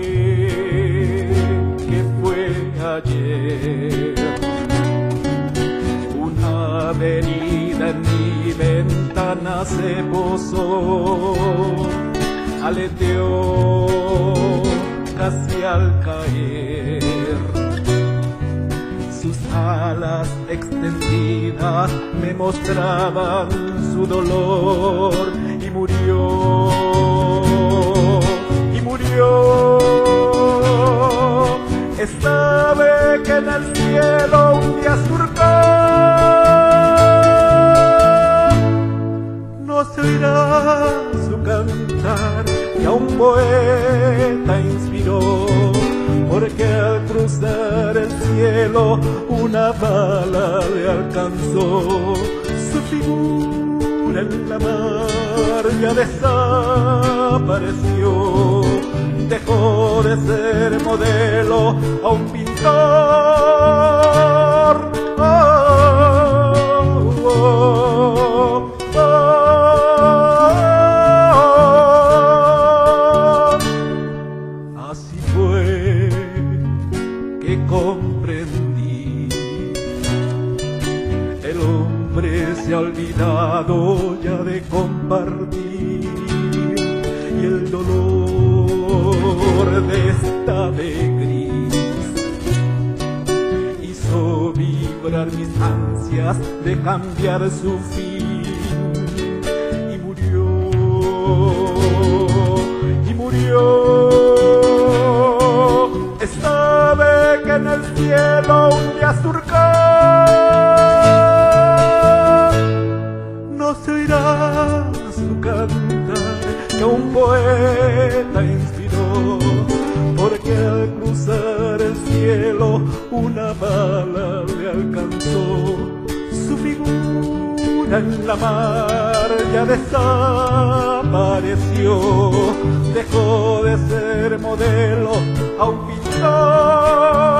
que fue ayer. Una avenida en mi ventana se posó, aleteó casi al caer. Sus alas extendidas me mostraban su dolor y murió, y murió. Sabe que en el cielo un día surcó, no se oirá su cantar que a un poeta inspiró, porque al cruzar el cielo una bala le alcanzó. Su figura en la mar ya desapareció, dejó de ser modelo a un pintor. Oh, oh, oh, oh. Así fue que comprendí, el hombre se ha olvidado ya de compartir, y el dolor de esta ave gris hizo vibrar mis ansias de cambiar su fin, y murió, y murió. Sabe que en el cielo un día surcó, no se oirá su cantar que un poeta inspiró, porque al cruzar el cielo una bala le alcanzó. Su figura en la mar ya desapareció, dejó de ser modelo a un pintor.